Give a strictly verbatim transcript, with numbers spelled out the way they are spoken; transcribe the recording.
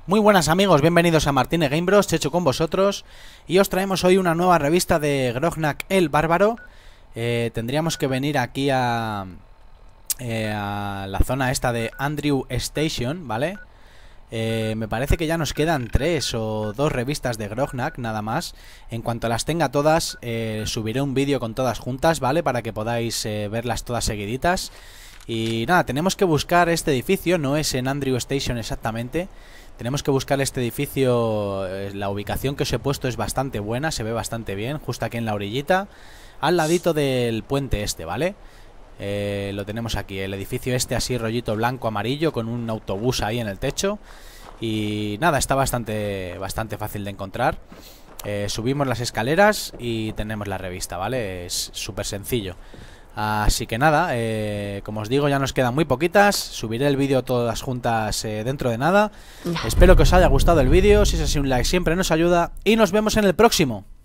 Muy buenas amigos, bienvenidos a Martínez Game Bros, Checho con vosotros. Y os traemos hoy una nueva revista de Grognak el Bárbaro. eh, Tendríamos que venir aquí a, eh, a la zona esta de Andrew Station, ¿vale? Eh, me parece que ya nos quedan tres o dos revistas de Grognak, nada más. En cuanto las tenga todas, eh, subiré un vídeo con todas juntas, ¿vale? Para que podáis eh, verlas todas seguiditas. Y nada, tenemos que buscar este edificio, no es en Andrew Station exactamente. Tenemos que buscar este edificio, eh, la ubicación que os he puesto es bastante buena, se ve bastante bien, justo aquí en la orillita, al ladito del puente este, ¿vale? Eh, lo tenemos aquí, el edificio este así rollito blanco amarillo con un autobús ahí en el techo. Y nada, está bastante, bastante fácil de encontrar. eh, Subimos las escaleras y tenemos la revista, ¿vale? Es súper sencillo. Así que nada, eh, como os digo, ya nos quedan muy poquitas. Subiré el vídeo todas juntas eh, dentro de nada. Espero que os haya gustado el vídeo. Si es así, un like siempre nos ayuda. Y nos vemos en el próximo.